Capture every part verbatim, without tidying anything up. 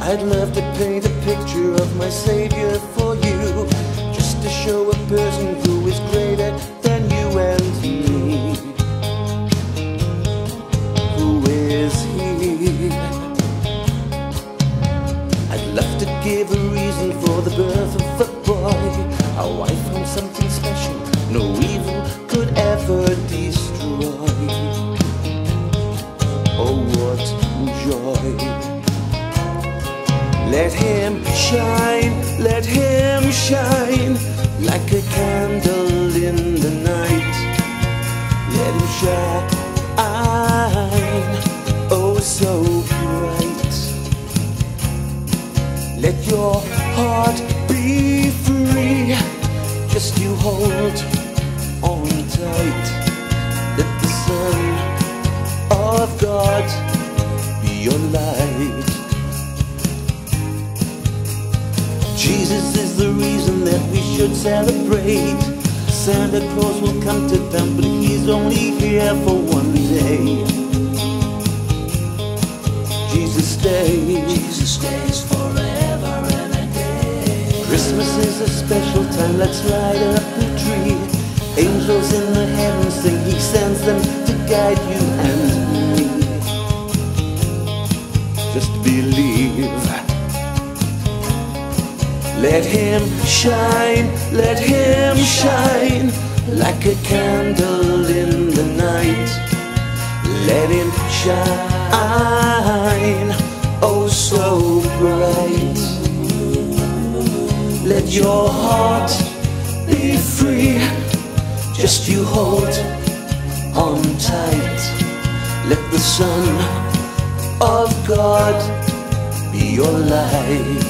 I'd love to paint a picture of my Savior for you, just to show a person who is greater than you and me. Who is He? I'd love to give a reason for the birth of a boy, how I found something special no evil could ever destroy. Oh, what joy! Let Him shine, let Him shine like a candle in the night. Let Him shine, oh so bright. Let your heart be free, just you hold on tight. Let the Son of God be your light. Jesus is the reason that we should celebrate. Santa Claus will come to town, but He's only here for one day. Jesus stays, Jesus stays forever and a day. Christmas is a special time, let's light up the tree. Angels in the heavens sing, He sends them to guide you and me. Just believe. Let Him shine, let Him shine like a candle in the night. Let Him shine, oh so bright. Let your heart be free, just you hold on tight. Let the Son of God be your light.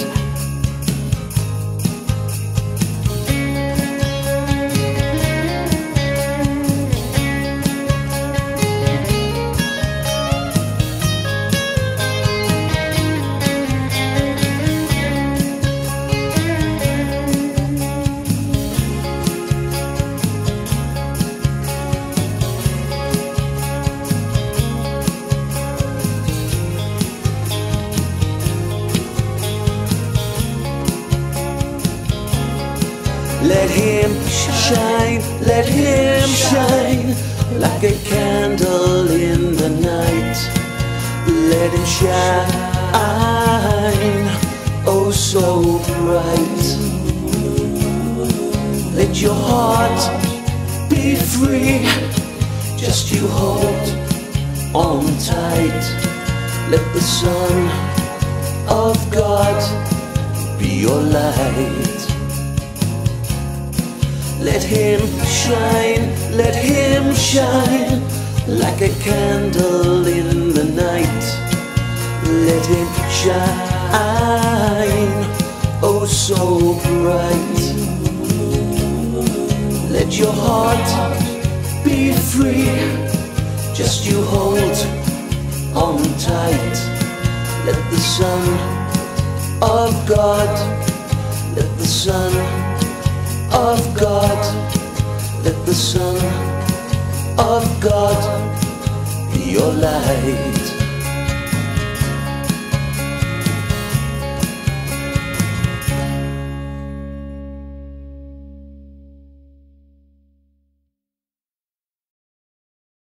Let Him shine, let Him shine like a candle in the night. Let Him shine, oh so bright. Let your heart be free, just you hold on tight. Let the Son of God be your light. Let Him shine, let Him shine like a candle in the night. Let Him shine, oh so bright. Let your heart be free, just you hold on tight. Let the Son of God, let the Son of God, let the Son of God be your light.